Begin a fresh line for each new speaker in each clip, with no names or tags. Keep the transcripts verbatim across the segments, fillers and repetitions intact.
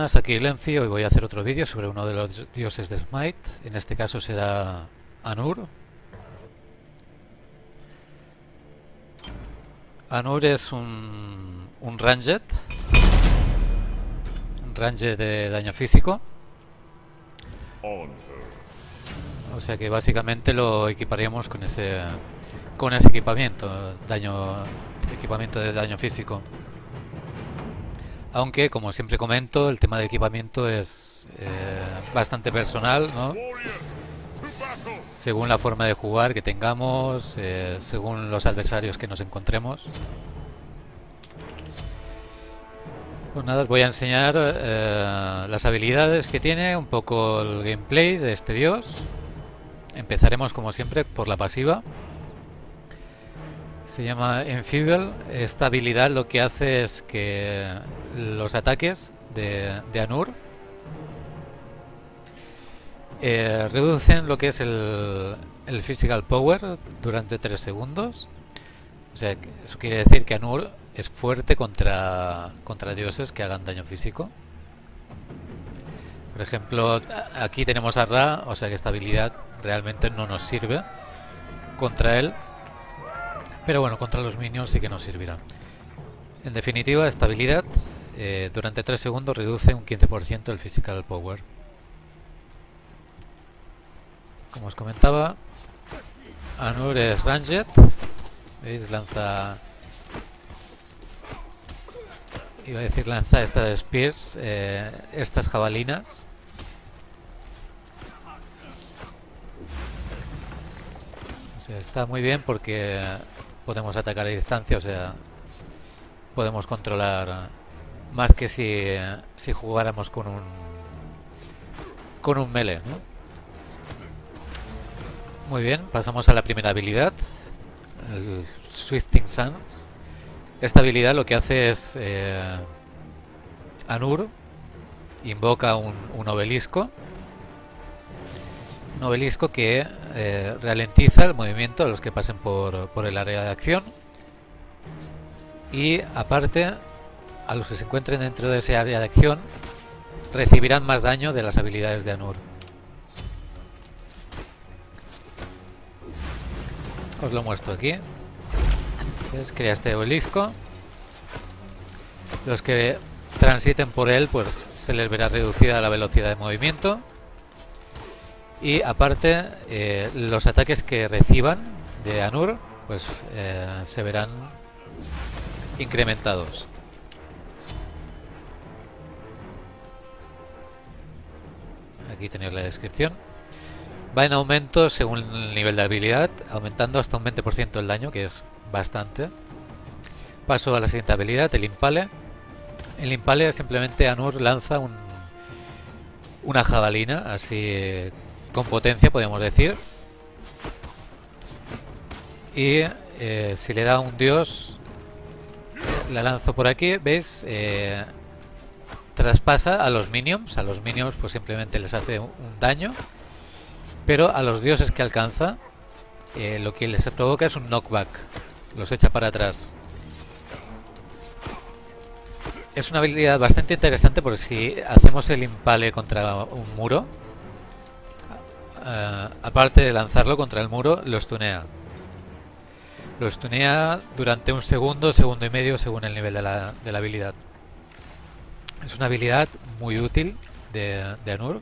buenas, aquí Lenzi. Hoy voy a hacer otro vídeo sobre uno de los dioses de Smite. En este caso será Anur. Anur es un, un ranged, un ranged de daño físico. O sea que básicamente lo equiparíamos con ese con ese equipamiento, daño equipamiento de daño físico. Aunque, como siempre comento, el tema de equipamiento es eh, bastante personal, ¿no? Según la forma de jugar que tengamos, eh, según los adversarios que nos encontremos. Pues nada, os voy a enseñar eh, las habilidades que tiene, un poco el gameplay de este dios. Empezaremos, como siempre, por la pasiva. Se llama Enfeeble. Esta habilidad lo que hace es que los ataques de, de Anur eh, reducen lo que es el, el physical power durante tres segundos. O sea, eso quiere decir que Anur es fuerte contra, contra dioses que hagan daño físico. Por ejemplo, aquí tenemos a Ra, o sea que esta habilidad realmente no nos sirve contra él. Pero bueno, contra los minions sí que nos servirá. En definitiva, esta habilidad eh, durante tres segundos reduce un quince por ciento el physical power. Como os comentaba, Anur es ranged. ¿Veis? Lanza... Iba a decir lanza estas spears, eh, estas jabalinas. O sea, está muy bien porque podemos atacar a distancia, o sea, podemos controlar más que si, si jugáramos con un con un melee, ¿no? Muy bien, pasamos a la primera habilidad, el Swifting Suns. Esta habilidad lo que hace es eh, Anur invoca un, un obelisco, un obelisco que eh, ralentiza el movimiento de los que pasen por, por el área de acción, y aparte a los que se encuentren dentro de ese área de acción recibirán más daño de las habilidades de Anur. Os lo muestro aquí. Entonces, crea este obelisco. Los que transiten por él pues se les verá reducida la velocidad de movimiento. Y aparte, eh, los ataques que reciban de Anur pues eh, se verán incrementados. Aquí tenéis la descripción. Va en aumento según el nivel de habilidad, aumentando hasta un veinte por ciento el daño, que es bastante. Paso a la siguiente habilidad, el Impale. El Impale simplemente Anur lanza un, una jabalina, así con potencia podríamos decir, y eh, si le da un dios, la lanzo por aquí, ¿veis? Eh, traspasa a los minions, a los minions pues simplemente les hace un, un daño, pero a los dioses que alcanza eh, lo que les provoca es un knockback, los echa para atrás. Es una habilidad bastante interesante porque si hacemos el Impale contra un muro, Uh, aparte de lanzarlo contra el muro, lo stunea. Lo stunea durante un segundo, segundo y medio, según el nivel de la, de la habilidad. Es una habilidad muy útil de, de Anur.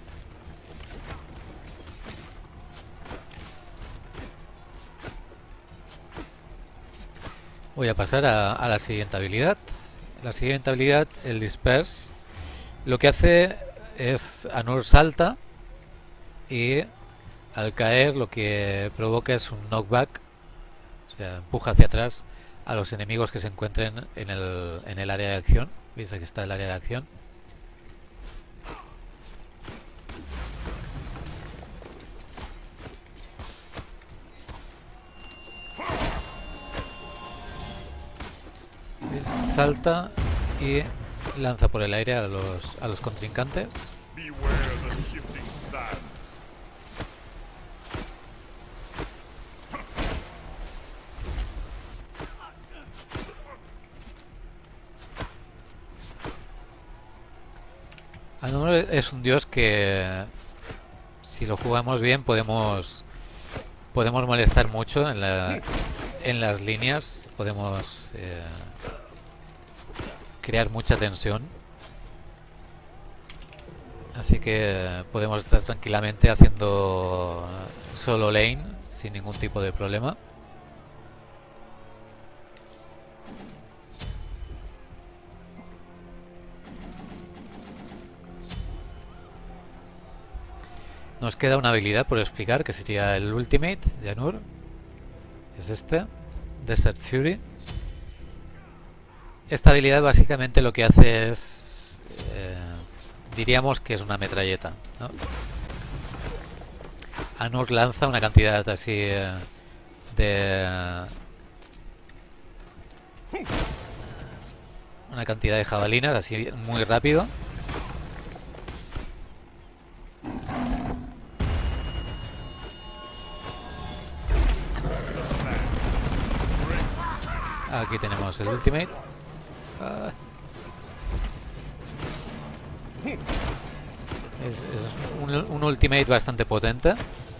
Voy a pasar a, a la siguiente habilidad. La siguiente habilidad, el Disperse. Lo que hace es Anur salta y al caer lo que provoca es un knockback, o sea, empuja hacia atrás a los enemigos que se encuentren en el, en el área de acción. ¿Veis? Aquí está el área de acción. ¿Veis? Salta y lanza por el aire a los, a los contrincantes. Anur es un dios que, si lo jugamos bien, podemos podemos molestar mucho en la en las líneas, podemos eh, crear mucha tensión. Así que podemos estar tranquilamente haciendo solo lane sin ningún tipo de problema. Nos queda una habilidad por explicar, que sería el Ultimate de Anur. Es este, Desert Fury. Esta habilidad básicamente lo que hace es... Eh, diríamos que es una metralleta, ¿no? Anur lanza una cantidad así eh, de... Una cantidad de jabalinas así muy rápido. Aquí tenemos el Ultimate. Ah. Es, es un, un Ultimate bastante potente.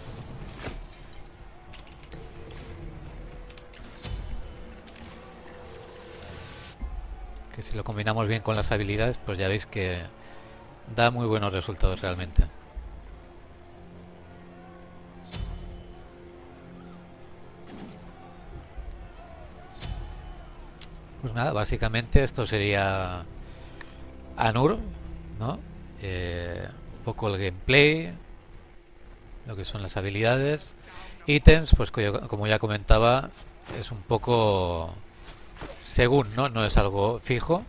Que si lo combinamos bien con las habilidades, pues ya veis que da muy buenos resultados realmente. Pues nada, básicamente esto sería Anur, ¿no? Eh, un poco el gameplay, lo que son las habilidades, ítems, pues como ya comentaba, es un poco según, ¿no? No es algo fijo.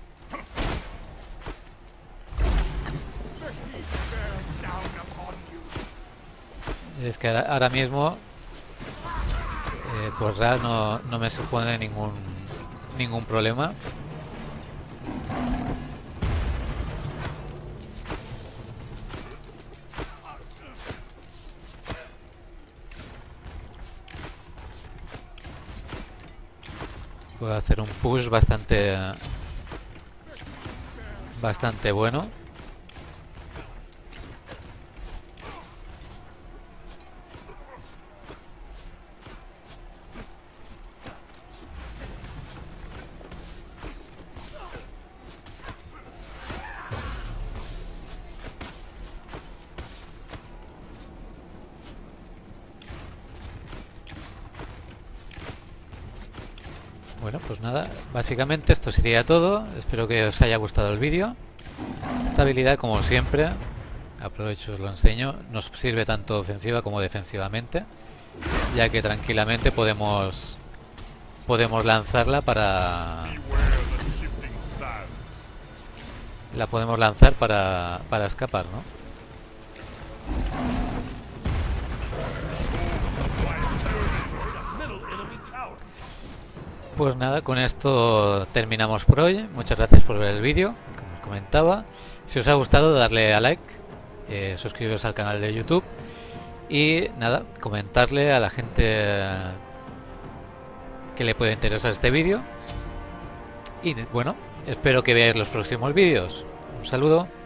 Es que ahora, ahora mismo, eh, pues Ra no, no me supone ningún ningún problema. Puedo hacer un push bastante bastante bueno. Bueno, pues nada, básicamente esto sería todo. Espero que os haya gustado el vídeo. Esta habilidad, como siempre, aprovecho, os lo enseño, nos sirve tanto ofensiva como defensivamente, ya que tranquilamente podemos podemos lanzarla para la podemos lanzar para, para escapar, ¿no? Pues nada, con esto terminamos por hoy. Muchas gracias por ver el vídeo, como os comentaba. Si os ha gustado, darle a like, eh, suscribiros al canal de YouTube y nada, comentarle a la gente que le puede interesar este vídeo. Y bueno, espero que veáis los próximos vídeos. Un saludo.